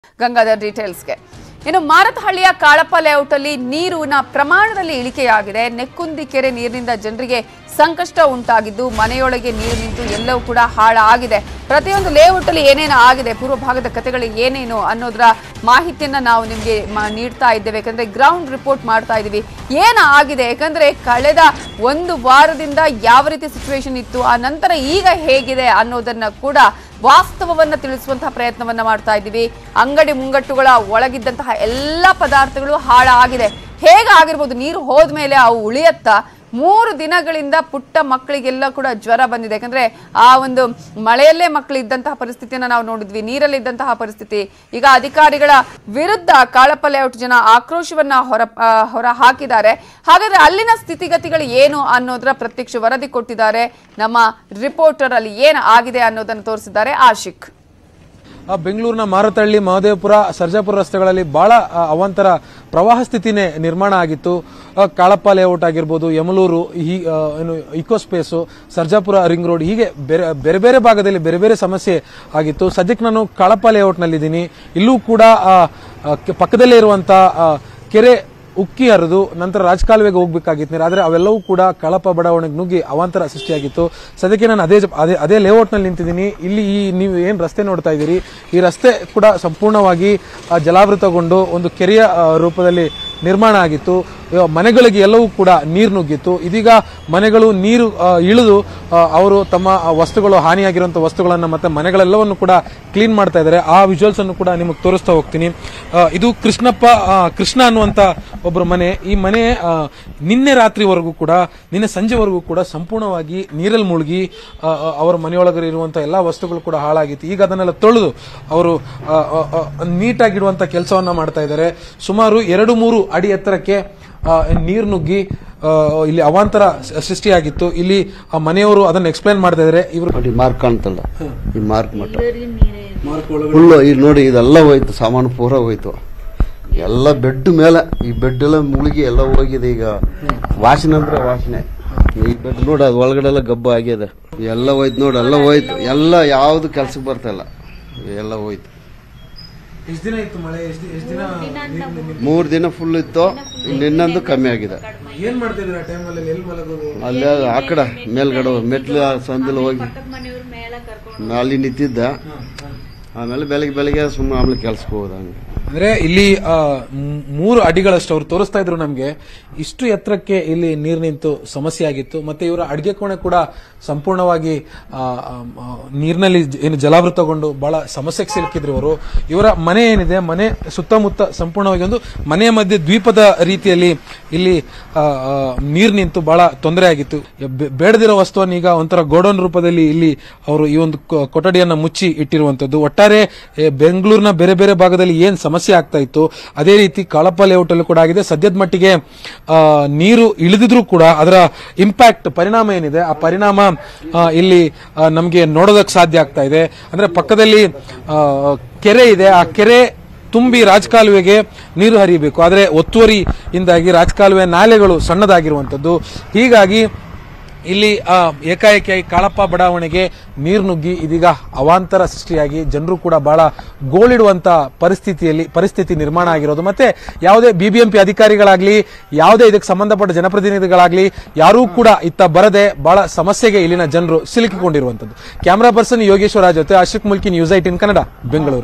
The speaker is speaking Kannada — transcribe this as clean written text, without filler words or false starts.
ಗಂಗಾಧರ್ ಡೀಟೇಲ್ಸ್ಗೆ ಇನ್ನು ಮಾರತಹಳ್ಳಿಯ ಕಾಳಪ್ಪ ಲೇಔಟ್ ಅಲ್ಲಿ ನೀರಿನ ಪ್ರಮಾಣದಲ್ಲಿ ಇಳಿಕೆಯಾಗಿದೆ. ನೆಕ್ಕುಂದಿ ಕೆರೆ ನೀರಿನಿಂದ ಜನರಿಗೆ ಸಂಕಷ್ಟ ಉಂಟಾಗಿದ್ದು ಮನೆಯೊಳಗೆ ನೀರು ನಿಂತು ಎಲ್ಲವೂ ಕೂಡ ಹಾಳಾಗಿದೆ. ಪ್ರತಿಯೊಂದು ಲೇಔಟ್ ಅಲ್ಲಿ ಏನೇನು ಆಗಿದೆ, ಪೂರ್ವ ಭಾಗದ ಕಥೆಗಳು ಏನೇನು ಅನ್ನೋದರ ಮಾಹಿತಿಯನ್ನ ನಾವು ನಿಮಗೆ ನೀಡ್ತಾ ಇದ್ದೇವೆ. ಯಾಕಂದ್ರೆ ಗ್ರೌಂಡ್ ರಿಪೋರ್ಟ್ ಮಾಡ್ತಾ ಇದೀವಿ ಏನು ಆಗಿದೆ. ಯಾಕಂದ್ರೆ ಕಳೆದ ಒಂದು ವಾರದಿಂದ ಯಾವ ರೀತಿ ಸಿಚುವೇಶನ್ ಇತ್ತು, ಆ ನಂತರ ಈಗ ಹೇಗಿದೆ ಅನ್ನೋದನ್ನ ಕೂಡ ವಾಸ್ತವವನ್ನ ತಿಳಿಸುವಂತಹ ಪ್ರಯತ್ನವನ್ನ ಮಾಡ್ತಾ ಇದ್ದೀವಿ. ಅಂಗಡಿ ಮುಂಗಟ್ಟುಗಳ ಒಳಗಿದ್ದಂತಹ ಎಲ್ಲ ಪದಾರ್ಥಗಳು ಹಾಳಾಗಿದೆ. ಹೇಗಾಗಿರ್ಬೋದು, ನೀರು ಹೋದ್ಮೇಲೆ ಅವು ಉಳಿಯತ್ತಾ? 3 ದಿನಗಳಿಂದ ಪುಟ್ಟ ಮಕ್ಕಳಿಗೆಲ್ಲ ಕೂಡ ಜ್ವರ ಬಂದಿದೆ. ಯಾಕಂದ್ರೆ ಆ ಒಂದು ಮಳೆಯಲ್ಲೇ ಮಕ್ಕಳು ಇದ್ದಂತಹ ಪರಿಸ್ಥಿತಿಯನ್ನ ನಾವು ನೋಡಿದ್ವಿ, ನೀರಲ್ಲಿ ಇದ್ದಂತಹ ಪರಿಸ್ಥಿತಿ. ಈಗ ಅಧಿಕಾರಿಗಳ ವಿರುದ್ಧ ಕಾಳಪ್ಪ ಲೇಔಟ್ ಜನ ಆಕ್ರೋಶವನ್ನ ಹೊರ ಹಾಕಿದ್ದಾರೆ. ಹಾಗಾದ್ರೆ ಅಲ್ಲಿನ ಸ್ಥಿತಿಗತಿಗಳು ಏನು ಅನ್ನೋದರ ಪ್ರತ್ಯಕ್ಷ ವರದಿ ಕೊಟ್ಟಿದ್ದಾರೆ ನಮ್ಮ ರಿಪೋರ್ಟರ್. ಅಲ್ಲಿ ಏನು ಆಗಿದೆ ಅನ್ನೋದನ್ನು ತೋರಿಸಿದ್ದಾರೆ ಆಶಿಕ್. ಬೆಂಗಳೂರಿನ ಮಾರತಹಳ್ಳಿ, ಮಹದೇವಪುರ, ಸರ್ಜಾಪುರ ರಸ್ತೆಗಳಲ್ಲಿ ಬಹಳ ಅವಾಂತರ ಪ್ರವಾಹ ಸ್ಥಿತಿನೇ ನಿರ್ಮಾಣ ಆಗಿತ್ತು. ಕಾಳಪ್ಪ ಲೇಔಟ್ ಆಗಿರ್ಬೋದು, Yamalur, Ecospace, Sarjapur ring road, ಹೀಗೆ ಬೇರೆ ಬೇರೆ ಭಾಗದಲ್ಲಿ ಬೇರೆ ಬೇರೆ ಸಮಸ್ಯೆ ಆಗಿತ್ತು. ಸದ್ಯಕ್ಕೆ ನಾನು ಕಾಳಪ್ಪ ಲೇಔಟ್ನಲ್ಲಿದ್ದೀನಿ. ಇಲ್ಲೂ ಕೂಡ ಪಕ್ಕದಲ್ಲೇ ಇರುವಂತಹ ಕೆರೆ ಉಕ್ಕಿ ಹರಿದು ನಂತರ ರಾಜಕಾಲುವೆಗೆ ಹೋಗ್ಬೇಕಾಗಿತ್ತು ನೀರು. ಆದರೆ ಅವೆಲ್ಲವೂ ಕೂಡ ಕಾಳಪ್ಪ ಬಡಾವಣೆಗೆ ನುಗ್ಗಿ ಅವಾಂತರ ಸೃಷ್ಟಿಯಾಗಿತ್ತು. ಸದ್ಯಕ್ಕೆ ನಾನು ಅದೇ ಲೇಔಟ್ನಲ್ಲಿ ನಿಂತಿದ್ದೀನಿ. ಇಲ್ಲಿ ನೀವು ಏನು ರಸ್ತೆ ನೋಡ್ತಾ ಇದ್ದೀರಿ, ಈ ರಸ್ತೆ ಕೂಡ ಸಂಪೂರ್ಣವಾಗಿ ಜಲಾವೃತಗೊಂಡು ಒಂದು ಕೆರೆಯ ರೂಪದಲ್ಲಿ ನಿರ್ಮಾಣ ಆಗಿತ್ತು. ಮನೆಗಳಿಗೆ ಎಲ್ಲವೂ ಕೂಡ ನೀರು ನುಗ್ಗಿತ್ತು. ಇದೀಗ ಮನೆಗಳು ನೀರು ಇಳಿದು ಅವರು ತಮ್ಮ ವಸ್ತುಗಳು, ಹಾನಿಯಾಗಿರುವಂತಹ ವಸ್ತುಗಳನ್ನು ಮತ್ತೆ ಮನೆಗಳೆಲ್ಲವನ್ನು ಕೂಡ ಕ್ಲೀನ್ ಮಾಡ್ತಾ ಇದ್ದಾರೆ. ಆ ವಿಜುವಲ್ಸ್ ಅನ್ನು ಕೂಡ ನಿಮಗೆ ತೋರಿಸ್ತಾ ಹೋಗ್ತೀನಿ. ಇದು ಕೃಷ್ಣ ಅನ್ನುವಂತ ಒಬ್ಬರ ಮನೆ. ಈ ಮನೆ ನಿನ್ನೆ ಸಂಜೆವರೆಗೂ ಕೂಡ ಸಂಪೂರ್ಣವಾಗಿ ನೀರಲ್ಲಿ ಮುಳುಗಿ ಅವರ ಮನೆಯೊಳಗಡೆ ಇರುವಂತಹ ಎಲ್ಲಾ ವಸ್ತುಗಳು ಕೂಡ ಹಾಳಾಗಿತ್ತು. ಈಗ ಅದನ್ನೆಲ್ಲ ತೊಳೆದು ಅವರು ನೀಟಾಗಿಡುವಂತ ಕೆಲಸವನ್ನ ಮಾಡ್ತಾ ಇದ್ದಾರೆ. ಸುಮಾರು 2-3 ಅಡಿ ಎತ್ತರಕ್ಕೆ ನೀರು ನುಗ್ಗಿ ಇಲ್ಲಿ ಅವಾಂತರ ಸೃಷ್ಟಿಯಾಗಿತ್ತು. ಇಲ್ಲಿ ಮನೆಯವರು ಅದನ್ನ ಎಕ್ಸ್ಪ್ಲೈನ್ ಮಾಡ್ತಾ ಇದ್ದಾರೆ. ಇವರು ಮಾರ್ಕ್ ಕಾಣ್ತಲ್ಲ, ಈ ಮಾರ್ಕ್ ಮಟ್ಟ ಫುಲ್ಲು ಇಲ್ಲಿ ನೋಡಿ, ಇದೆಲ್ಲ ಹೋಯ್ತು, ಸಾಮಾನು ಪೂರ ಹೋಯ್ತು. ಎಲ್ಲ ಬೆಡ್ ಮೇಲೆ, ಈ ಬೆಡ್ ಎಲ್ಲ ಮುಳುಗಿ ಎಲ್ಲ ಹೋಗಿದೆ. ಈಗ ವಾಸನೆ ಅಂದ್ರೆ ವಾಸನೆ. ಈ ಬೆಡ್ ನೋಡಿ, ಅದು ಒಳಗಡೆ ಎಲ್ಲ ಗಬ್ಬ ಆಗಿದೆ. ಎಲ್ಲ ಹೋಯ್ತು ನೋಡಿ, ಎಲ್ಲ ಹೋಯ್ತು. ಎಲ್ಲ ಯಾವ್ದು ಕೆಲ್ಸಕ್ಕೆ ಬರ್ತಾ ಇಲ್ಲ, ಎಲ್ಲ ಹೋಯ್ತು. 3 ದಿನ ಫುಲ್ ಇತ್ತು, ನಿನ್ನೊಂದು ಕಮ್ಮಿ ಆಗಿದೆ. ಅಲ್ಲಿ ಆ ಕಡೆ ಮೇಲ್ಗಡೆ ಮೆಟ್ಲು ಸಂದಿಲ್ ಹೋಗಿ ಅಲ್ಲಿ ನಿಂತಿದ್ದ. ಆಮೇಲೆ ಬೆಳಿಗ್ಗೆ ಸುಮ್ಮನೆ ಆಮೇಲೆ ಕೆಲ್ಸಕ್ಕೆ ಹೋದ. ಅಂದ್ರೆ ಇಲ್ಲಿ 3 ಅಡಿಗಳಷ್ಟು ಅವ್ರು ತೋರಿಸ್ತಾ ಇದ್ರು ನಮ್ಗೆ. ಇಷ್ಟು ಎತ್ತರಕ್ಕೆ ಇಲ್ಲಿ ನೀರು ನಿಂತು ಸಮಸ್ಯೆ ಆಗಿತ್ತು. ಮತ್ತೆ ಇವರ ಅಡಿಗೆ ಕೋಣೆ ಕೂಡ ಸಂಪೂರ್ಣವಾಗಿ ನೀರಿನಲ್ಲಿ ಏನು ಜಲಾವೃತಗೊಂಡು ಬಹಳ ಸಮಸ್ಯೆಗೆ ಸಿಲುಕಿದ್ರು ಇವರು. ಇವರ ಮನೆ ಏನಿದೆ, ಮನೆ ಸುತ್ತಮುತ್ತ ಸಂಪೂರ್ಣವಾಗಿ ಒಂದು ಮನೆಯ ಮಧ್ಯೆ ದ್ವೀಪದ ರೀತಿಯಲ್ಲಿ ಇಲ್ಲಿ ನೀರು ನಿಂತು ಬಹಳ ತೊಂದರೆ ಆಗಿತ್ತು. ಬೇಡದಿರೋ ವಸ್ತುವನ್ನು ಈಗ ಒಂಥರ ಗೋಡೌನ್ ರೂಪದಲ್ಲಿ ಇಲ್ಲಿ ಅವರು ಈ ಒಂದು ಕೊಠಡಿಯನ್ನ ಮುಚ್ಚಿ ಇಟ್ಟಿರುವಂತದ್ದು. ಒಟ್ಟಾರೆ ಬೆಂಗಳೂರಿನ ಬೇರೆ ಬೇರೆ ಭಾಗದಲ್ಲಿ ಏನ್ ಸಮಸ್ಯೆ ಆಗ್ತಾ ಇತ್ತು, ಅದೇ ರೀತಿ ಕಾಳಪ್ಪ ಲೇಔಟ್ ಅಲ್ಲೂ ಕೂಡ ಆಗಿದೆ. ಸದ್ಯದ ಮಟ್ಟಿಗೆ ನೀರು ಇಳಿದಿದ್ರು ಕೂಡ ಅದರ ಇಂಪ್ಯಾಕ್ಟ್, ಪರಿಣಾಮ ಏನಿದೆ, ಆ ಪರಿಣಾಮ ಇಲ್ಲಿ ನಮಗೆ ನೋಡೋದಕ್ಕೆ ಸಾಧ್ಯ ಆಗ್ತಾ ಇದೆ. ಅಂದ್ರೆ ಪಕ್ಕದಲ್ಲಿ ಕೆರೆ ಇದೆ, ಆ ಕೆರೆ ತುಂಬಿ ರಾಜಕಾಲುವೆಗೆ ನೀರು ಹರಿಯಬೇಕು. ಆದರೆ ಒತ್ತುವರಿಯಿಂದಾಗಿ ರಾಜಕಾಲುವೆ ನಾಲೆಗಳು ಸಣ್ಣದಾಗಿರುವಂತದ್ದು. ಹೀಗಾಗಿ ಇಲ್ಲಿ ಏಕಾಏಕಿಯಾಗಿ ಕಾಳಪ್ಪ ಬಡಾವಣೆಗೆ ನೀರು ನುಗ್ಗಿ ಇದೀಗ ಅವಾಂತರ ಸೃಷ್ಟಿಯಾಗಿ ಜನರು ಕೂಡ ಬಹಳ ಗೋಳಿಡುವಂತ ಪರಿಸ್ಥಿತಿ ನಿರ್ಮಾಣ ಆಗಿರೋದು. ಮತ್ತೆ ಯಾವುದೇ ಬಿಬಿಎಂಪಿ ಅಧಿಕಾರಿಗಳಾಗ್ಲಿ, ಯಾವುದೇ ಇದಕ್ಕೆ ಸಂಬಂಧಪಟ್ಟ ಜನಪ್ರತಿನಿಧಿಗಳಾಗ್ಲಿ ಯಾರೂ ಕೂಡ ಇತ್ತ ಬರದೆ ಬಹಳ ಸಮಸ್ಯೆಗೆ ಇಲ್ಲಿನ ಜನರು ಸಿಲುಕಿಕೊಂಡಿರುವಂತದ್ದು. ಕ್ಯಾಮರಾ ಪರ್ಸನ್ ಯೋಗೇಶ್ವರ ಜೊತೆ ಆಶಿಕ್ ಮುಲ್ಕಿ, ನ್ಯೂಸ್ 18 ಕನ್ನಡ, ಬೆಂಗಳೂರು.